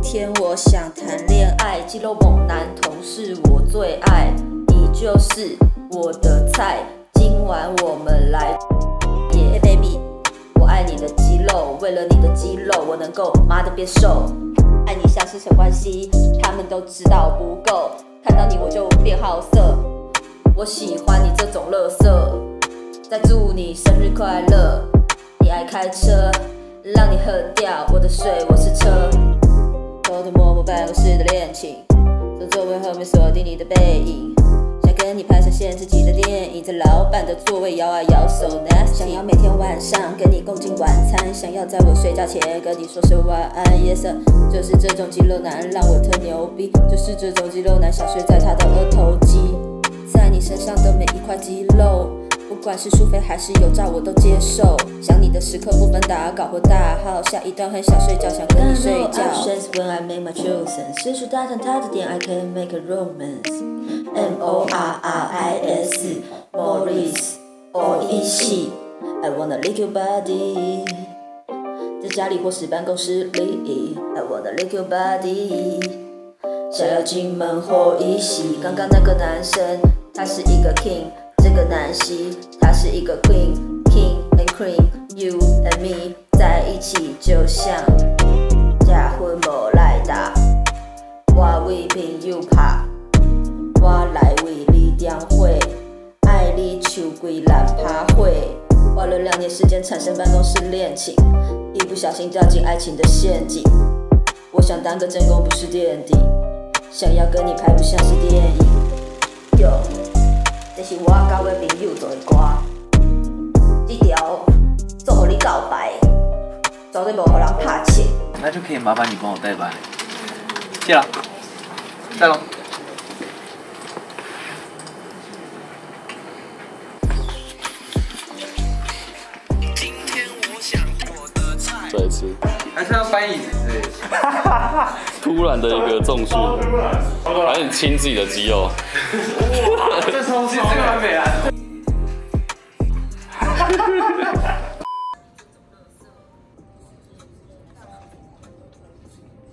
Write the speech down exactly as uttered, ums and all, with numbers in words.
天我想谈恋爱，肌肉猛男同是我最爱，你就是我的菜。今晚我们来耶、yeah, baby， 我爱你的肌肉，为了你的肌肉，我能够妈的变瘦。爱你像师生关系，他们都知道不够，看到你我就变好色。我喜欢你这种垃圾，再祝你生日快乐。你爱开车，让你喝掉我的水，我是车。偷偷摸摸办公室的恋情，从座位后面锁定你的背影，想跟你拍上限制级的电影，在老板的座位摇啊摇手 nasty， 想要每天晚上跟你共进晚餐，想要在我睡觉前跟你说声晚安 yes sir， 就是这种肌肉男让我特牛逼，就是这种肌肉男想睡在他的额头肌，在你身上的每一块肌肉，不管是舒肥还是有照我都接受，想你的时刻不分打稿或大号，下一段很想睡觉想跟你睡觉。When I make my chosen， 四处打探他的点 I can make a romance。M O R R I S Morris 哦一系 I wanna lick your body， 在家里或是办公室里 I wanna lick your body， 想要进门后一系。刚刚那个男生他是一个 king， 这个南希他是一个 queen， king and queen you and me 在一起就像假婚无来打，我为朋友拍，我来为你点火，爱你像规烂趴火。花了两年时间产生办公室恋情，一不小心掉进爱情的陷阱。我想当个正宫不是垫底，想要跟你拍不像是电影。哟，这是我交的朋友做的歌，这条做予你告白，绝对无予人拍切。 那就可以麻烦你帮我代班，谢了，带喽。 再一次， 还是要搬椅子之类的。 突然的一个重训，还是你亲自己的肌肉。 哇，这超爽，这个完美啊！